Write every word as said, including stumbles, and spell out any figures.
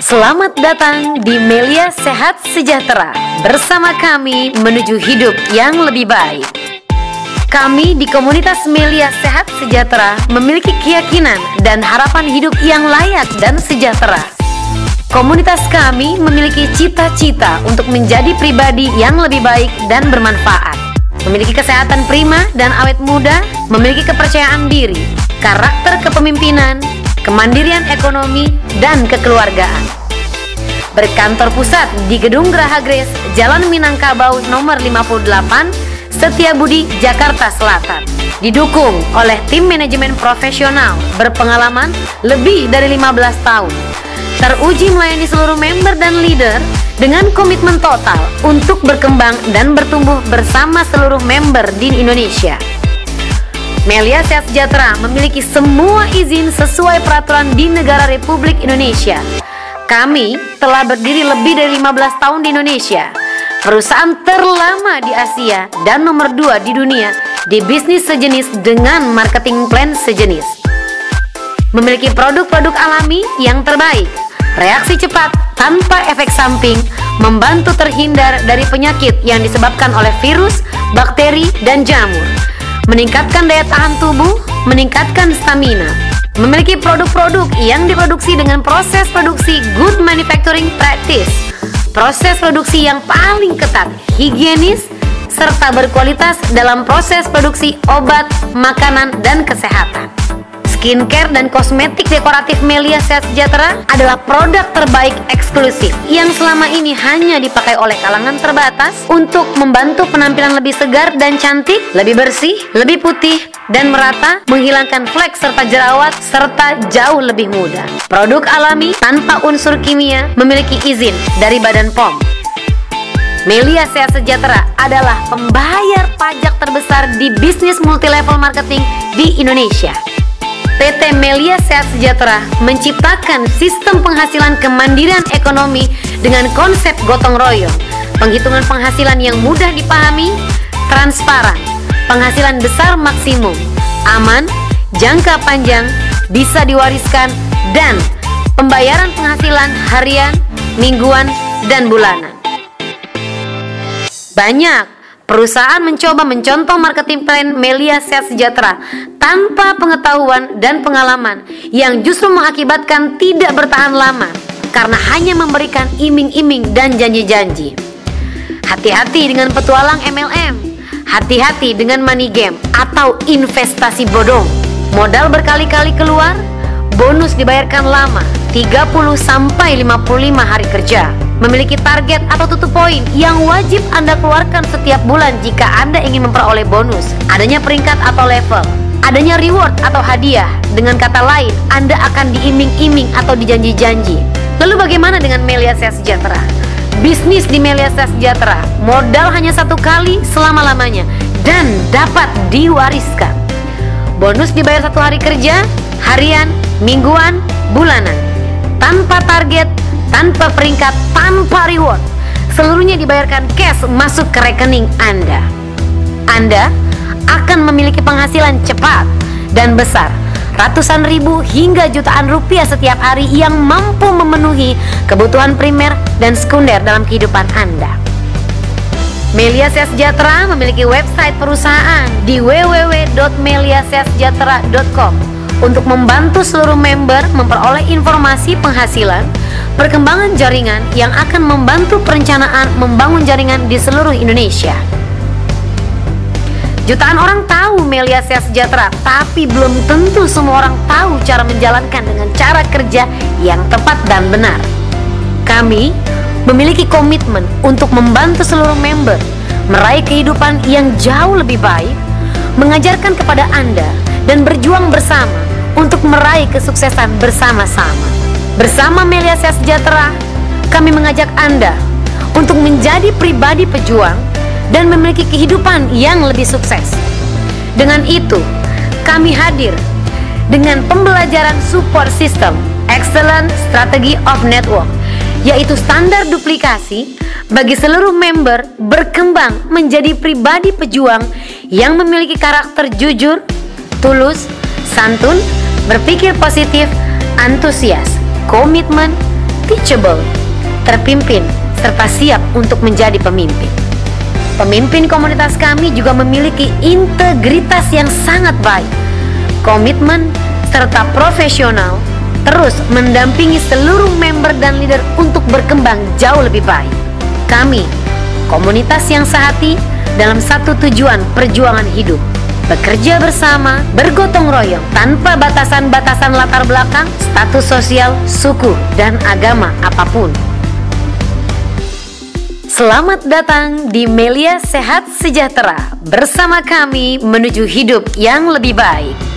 Selamat datang di Melia Sehat Sejahtera. Bersama kami menuju hidup yang lebih baik. Kami di komunitas Melia Sehat Sejahtera memiliki keyakinan dan harapan hidup yang layak dan sejahtera. Komunitas kami memiliki cita-cita untuk menjadi pribadi yang lebih baik dan bermanfaat, memiliki kesehatan prima dan awet muda, memiliki kepercayaan diri, karakter kepemimpinan, kemandirian ekonomi, dan kekeluargaan. Berkantor pusat di Gedung Geraha Grace, Jalan Minangkabau nomor lima puluh delapan, Setiabudi, Jakarta Selatan. Didukung oleh tim manajemen profesional berpengalaman lebih dari lima belas tahun. Teruji melayani seluruh member dan leader dengan komitmen total untuk berkembang dan bertumbuh bersama seluruh member di Indonesia. Melia Sehat Sejahtera memiliki semua izin sesuai peraturan di negara Republik Indonesia. Kami telah berdiri lebih dari lima belas tahun di Indonesia, perusahaan terlama di Asia dan nomor dua di dunia di bisnis sejenis dengan marketing plan sejenis. Memiliki produk-produk alami yang terbaik, reaksi cepat tanpa efek samping, membantu terhindar dari penyakit yang disebabkan oleh virus, bakteri, dan jamur, meningkatkan daya tahan tubuh, meningkatkan stamina. Memiliki produk-produk yang diproduksi dengan proses produksi good manufacturing practice, proses produksi yang paling ketat, higienis, serta berkualitas dalam proses produksi obat, makanan, dan kesehatan. Skincare dan kosmetik dekoratif Melia Sehat Sejahtera adalah produk terbaik eksklusif yang selama ini hanya dipakai oleh kalangan terbatas untuk membantu penampilan lebih segar dan cantik, lebih bersih, lebih putih, dan merata, menghilangkan flek serta jerawat, serta jauh lebih muda. Produk alami tanpa unsur kimia memiliki izin dari Badan P O M. Melia Sehat Sejahtera adalah pembayar pajak terbesar di bisnis multilevel marketing di Indonesia. P T Melia Sehat Sejahtera menciptakan sistem penghasilan kemandirian ekonomi dengan konsep gotong royong, penghitungan penghasilan yang mudah dipahami, transparan, penghasilan besar maksimum, aman, jangka panjang, bisa diwariskan, dan pembayaran penghasilan harian, mingguan, dan bulanan. Banyak perusahaan mencoba mencontoh marketing plan Melia Sehat Sejahtera tanpa pengetahuan dan pengalaman yang justru mengakibatkan tidak bertahan lama karena hanya memberikan iming-iming dan janji-janji. Hati-hati dengan petualang M L M, hati-hati dengan money game atau investasi bodong. Modal berkali-kali keluar, bonus dibayarkan lama, tiga puluh sampai lima puluh lima hari kerja. Memiliki target atau tutup poin yang wajib Anda keluarkan setiap bulan jika Anda ingin memperoleh bonus, adanya peringkat atau level, adanya reward atau hadiah. Dengan kata lain, Anda akan diiming-iming atau dijanji-janji. Lalu bagaimana dengan Melia Sehat Sejahtera? Bisnis di Melia Sehat Sejahtera, modal hanya satu kali selama-lamanya dan dapat diwariskan. Bonus dibayar satu hari kerja, harian, mingguan, bulanan, tanpa target, tanpa peringkat, tanpa reward. Seluruhnya dibayarkan cash masuk ke rekening Anda. Anda akan memiliki penghasilan cepat dan besar, ratusan ribu hingga jutaan rupiah setiap hari yang mampu memenuhi kebutuhan primer dan sekunder dalam kehidupan Anda. Melia Sehat Sejahtera memiliki website perusahaan di w w w dot melia sehat sejahtera dot com untuk membantu seluruh member memperoleh informasi penghasilan, perkembangan jaringan yang akan membantu perencanaan membangun jaringan di seluruh Indonesia. Jutaan orang tahu Melia Sehat Sejahtera, tapi belum tentu semua orang tahu cara menjalankan dengan cara kerja yang tepat dan benar. Kami memiliki komitmen untuk membantu seluruh member meraih kehidupan yang jauh lebih baik, mengajarkan kepada Anda, dan berjuang bersama untuk meraih kesuksesan bersama-sama. Bersama Melia Sehat Sejahtera, kami mengajak Anda untuk menjadi pribadi pejuang dan memiliki kehidupan yang lebih sukses. Dengan itu, kami hadir dengan pembelajaran support system Excellent Strategy of Network, yaitu standar duplikasi bagi seluruh member berkembang menjadi pribadi pejuang yang memiliki karakter jujur, tulus, santun, berpikir positif, antusias, komitmen, teachable, terpimpin, serta siap untuk menjadi pemimpin. Pemimpin komunitas kami juga memiliki integritas yang sangat baik, komitmen, serta profesional, terus mendampingi seluruh member dan leader untuk berkembang jauh lebih baik. Kami, komunitas yang sehati dalam satu tujuan perjuangan hidup, bekerja bersama, bergotong royong, tanpa batasan-batasan latar belakang, status sosial, suku, dan agama apapun. Selamat datang di Melia Sehat Sejahtera. Bersama kami menuju hidup yang lebih baik.